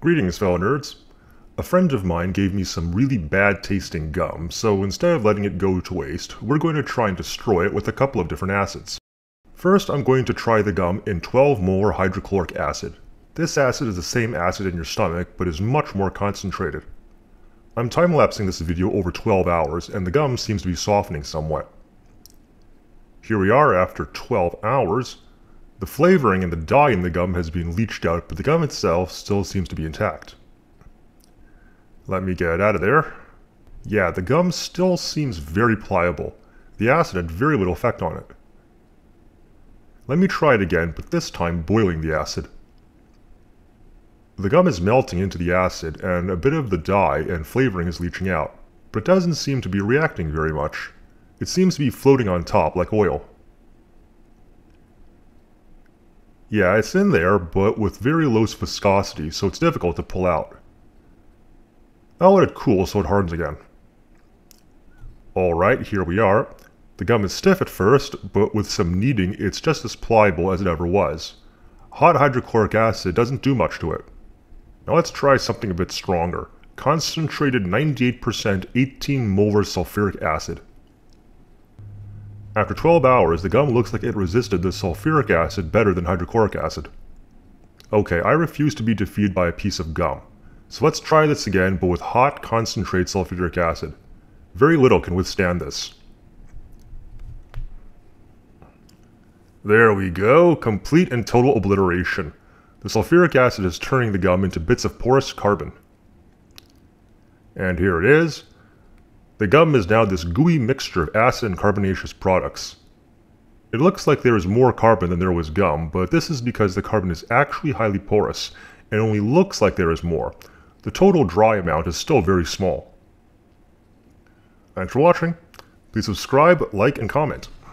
Greetings, fellow nerds. A friend of mine gave me some really bad tasting gum, so instead of letting it go to waste, we're going to try and destroy it with a couple of different acids. First, I'm going to try the gum in 12 molar hydrochloric acid. This acid is the same acid in your stomach, but is much more concentrated. I'm time-lapsing this video over 12 hours, and the gum seems to be softening somewhat. Here we are after 12 hours. The flavoring and the dye in the gum has been leached out, but the gum itself still seems to be intact. Let me get it out of there. Yeah, the gum still seems very pliable. The acid had very little effect on it. Let me try it again, but this time boiling the acid. The gum is melting into the acid, and a bit of the dye and flavoring is leaching out, but it doesn't seem to be reacting very much. It seems to be floating on top like oil. Yeah, it's in there, but with very low viscosity, so it's difficult to pull out. I'll let it cool so it hardens again. Alright, here we are. The gum is stiff at first, but with some kneading it's just as pliable as it ever was. Hot hydrochloric acid doesn't do much to it. Now let's try something a bit stronger. Concentrated 98% 18 molar sulfuric acid. After 12 hours, the gum looks like it resisted the sulfuric acid better than hydrochloric acid. Okay, I refuse to be defeated by a piece of gum. So let's try this again, but with hot, concentrated sulfuric acid. Very little can withstand this. There we go, complete and total obliteration. The sulfuric acid is turning the gum into bits of porous carbon. And here it is. The gum is now this gooey mixture of acid and carbonaceous products. It looks like there is more carbon than there was gum, but this is because the carbon is actually highly porous, and only looks like there is more. The total dry amount is still very small. Thanks for watching. Please subscribe, like, and comment.